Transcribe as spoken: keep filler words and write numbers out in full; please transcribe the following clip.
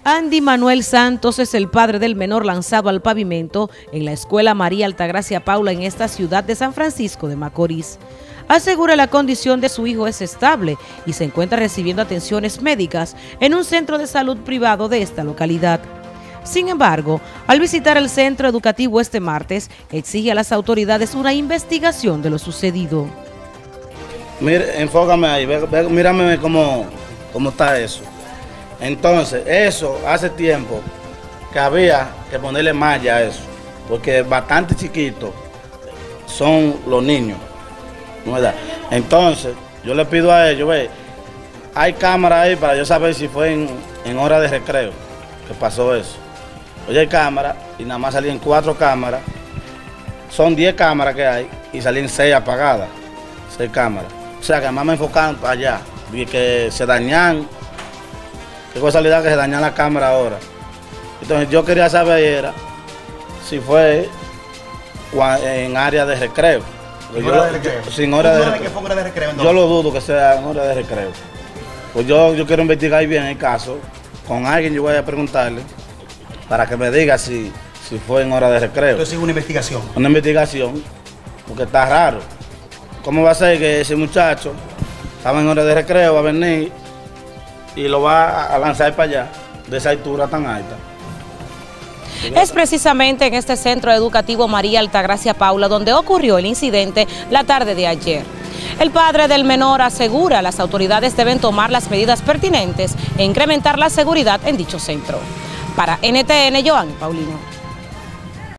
Andy Manuel Santos es el padre del menor lanzado al pavimento en la escuela María Altagracia Paula en esta ciudad de San Francisco de Macorís. Asegura la condición de su hijo es estable y se encuentra recibiendo atenciones médicas en un centro de salud privado de esta localidad. Sin embargo, al visitar el centro educativo este martes, exige a las autoridades una investigación de lo sucedido. Mira, enfócame ahí, ve, ve, mírame cómo, cómo está eso. Entonces, eso hace tiempo que había que ponerle malla a eso, porque bastante chiquitos son los niños, ¿no verdad? Entonces, yo le pido a ellos, ve, hay cámaras ahí para yo saber si fue en, en hora de recreo que pasó eso. Oye, hay cámaras y nada más salían cuatro cámaras, son diez cámaras que hay y salían seis apagadas, seis cámaras. O sea, que además me enfocaron para allá, vi que se dañan. Qué casualidad que se dañan la cámara ahora. Entonces yo quería saber era si fue en área de recreo. ¿Sin hora de recreo? Yo, sin hora de recreo. Que fue hora de recreo yo lo dudo que sea en hora de recreo. Pues yo, yo quiero investigar bien el caso. Con alguien yo voy a preguntarle para que me diga si, si fue en hora de recreo. Entonces es una investigación. Una investigación, porque está raro. ¿Cómo va a ser que ese muchacho estaba en hora de recreo, va a venir y lo va a lanzar para allá, de esa altura tan alta? Es precisamente en este centro educativo María Altagracia Paula donde ocurrió el incidente la tarde de ayer. El padre del menor asegura que las autoridades deben tomar las medidas pertinentes e incrementar la seguridad en dicho centro. Para N T N, Joan Paulino.